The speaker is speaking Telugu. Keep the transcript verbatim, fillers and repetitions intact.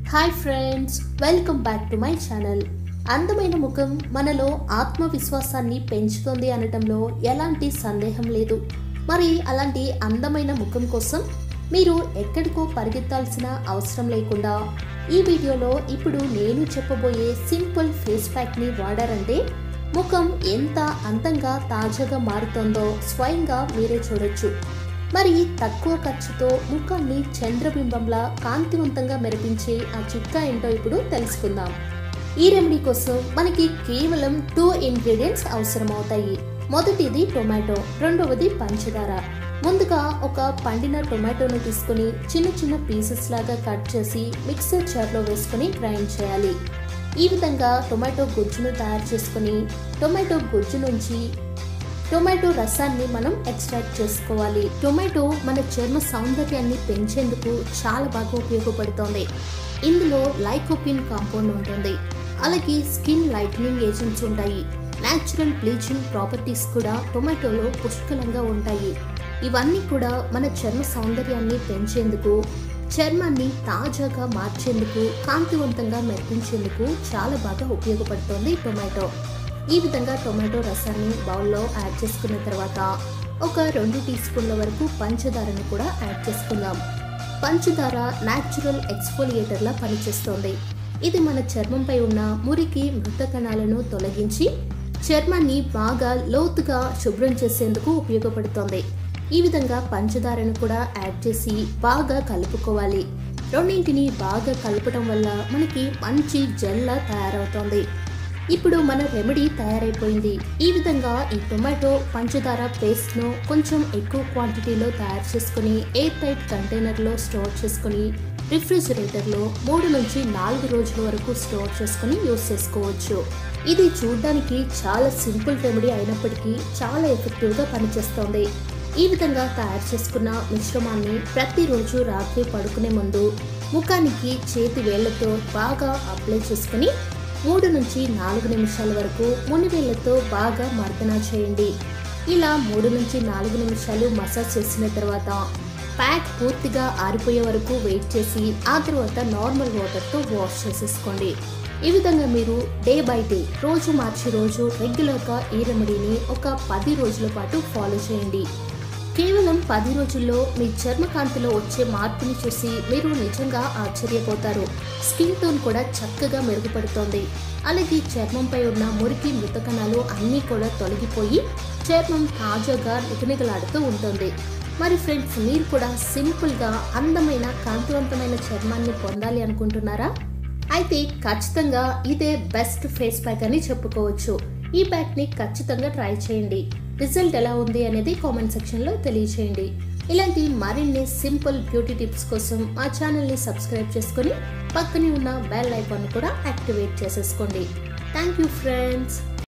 Hi friends, welcome back to my channel. అందమైన ముఖం మనలో ఆత్మవిశ్వాసాన్ని పెంచుతుంది అనటంలో ఎలాంటి సందేహం లేదు. మరి అలాంటి అందమైన ముఖం కోసం మీరు ఎక్కడికో పరిగెత్తాల్సిన అవసరం లేకుండా ఈ వీడియోలో ఇప్పుడు నేను చెప్పబోయే సింపుల్ ఫేస్ ప్యాక్ని వాడారంటే ముఖం ఎంత అందంగా తాజాగా మారుతుందో స్వయంగా మీరే చూడొచ్చు. మరి తక్కువ ఖర్చుతో ముఖాన్ని చంద్రబింబంలా కాంతివంతంగా మెరిపించే ఆ చిట్కా ఏంటో ఇప్పుడు తెలుసుకుందాం. ఈ రెమెడీ కోసం మనకి కేవలం టూ ఇంగ్రీడియంట్స్ అవసరం అవుతాయి. మొదటిది టొమాటో, రెండవది పంచదార. ముందుగా ఒక పండిన టొమాటోను తీసుకుని చిన్న చిన్న పీసెస్ లాగా కట్ చేసి మిక్సర్ జార్లో వేసుకుని గ్రైండ్ చేయాలి. ఈ విధంగా టొమాటో గుజ్జును తయారు చేసుకుని టొమాటో గుజ్జు నుంచి టొమాటో రసాన్ని మనం ఎక్స్ట్రాక్ట్ చేసుకోవాలి. టొమాటో మన చర్మ సౌందర్యాన్ని పెంచేందుకు చాలా బాగా ఉపయోగపడుతుంది. ఇందులో లైకోపిన్ కాంపౌండ్ ఉంటుంది, అలాగే స్కిన్ లైటనింగ్ ఏజెంట్స్ ఉంటాయి. న్యాచురల్ బ్లీచింగ్ ప్రాపర్టీస్ కూడా టొమాటోలో పుష్కలంగా ఉంటాయి. ఇవన్నీ కూడా మన చర్మ సౌందర్యాన్ని పెంచేందుకు, చర్మాన్ని తాజాగా మార్చేందుకు, కాంతివంతంగా మెరిపించేందుకు చాలా బాగా ఉపయోగపడుతుంది టొమాటో. ఈ విధంగా టొమాటో రసాన్ని బౌల్లో యాడ్ చేసుకున్న తర్వాత ఒక రెండు టీ స్పూన్ల వరకు పంచదారను కూడా యాడ్ చేసుకుందాం. పంచదార న్యాచురల్ ఎక్స్ఫోలియేటర్లా పనిచేస్తుంది. ఇది మన చర్మంపై ఉన్న మురికి మృత కణాలను తొలగించి చర్మాన్ని బాగా లోతుగా శుభ్రం చేసేందుకు ఉపయోగపడుతుంది. ఈ విధంగా పంచదారను కూడా యాడ్ చేసి బాగా కలుపుకోవాలి. రెండింటిని బాగా కలపడం వల్ల మనకి మంచి జెల్లా తయారవుతుంది. ఇప్పుడు మన రెమెడీ తయారైపోయింది. ఈ విధంగా ఈ టొమాటో పంచదార పేస్ట్ను కొంచెం ఎక్కువ క్వాంటిటీలో తయారు చేసుకుని ఎయిర్ టైట్ కంటైనర్లో స్టోర్ చేసుకుని రిఫ్రిజిరేటర్లో మూడు నుంచి నాలుగు రోజుల వరకు స్టోర్ చేసుకుని యూస్ చేసుకోవచ్చు. ఇది చూడడానికి చాలా సింపుల్ రెమెడీ అయినప్పటికీ చాలా ఎఫెక్టివ్గా పనిచేస్తుంది. ఈ విధంగా తయారు చేసుకున్న మిశ్రమాన్ని ప్రతిరోజు రాత్రి పడుకునే ముందు ముఖానికి చేతి వేళ్లతో బాగా అప్లై చేసుకుని మూడు నుంచి నాలుగు నిమిషాల వరకు మునివేళ్లతో బాగా మర్దన చేయండి. ఇలా మూడు నుంచి నాలుగు నిమిషాలు మసాజ్ చేసిన తర్వాత ప్యాక్ పూర్తిగా ఆరిపోయే వరకు వెయిట్ చేసి ఆ తర్వాత నార్మల్ వాటర్తో వాష్ చేసేసుకోండి. ఈ విధంగా మీరు డే బై డే, రోజు మార్చి రోజు రెగ్యులర్గా ఈ రెమెడీని ఒక పది రోజుల పాటు ఫాలో చేయండి. కేవలం పది రోజుల్లో మీ చర్మకాంతిలో వచ్చే మార్పుని చూసి మీరు నిజంగా ఆశ్చర్యపోతారు. స్కిన్ టోన్ కూడా చక్కగా మెరుగుపడుతోంది. అలాగే చర్మంపై ఉన్న మురికి మృత కణాలు అన్నీ కూడా తొలగిపోయి చర్మం తాజాగా నిగనిగలాడుతూ ఉంటుంది. మరి ఫ్రెండ్స్, మీరు కూడా సింపుల్గా అందమైన కాంతివంతమైన చర్మాన్ని పొందాలి అనుకుంటున్నారా? అయితే ఖచ్చితంగా ఇదే బెస్ట్ ఫేస్ ప్యాక్ అని చెప్పుకోవచ్చు. ఈ ప్యాక్ని ఖచ్చితంగా ట్రై చేయండి. రిజల్ట్ ఎలా ఉంది అనేది కామెంట్ సెక్షన్లో తెలియచేయండి. ఇలాంటి మరిన్ని సింపుల్ బ్యూటీ టిప్స్ కోసం మా ఛానల్ని సబ్స్క్రైబ్ చేసుకొని పక్కనే ఉన్న బెల్ ఐకాన్ కూడా యాక్టివేట్ చేసేసుకోండి. Thank you friends.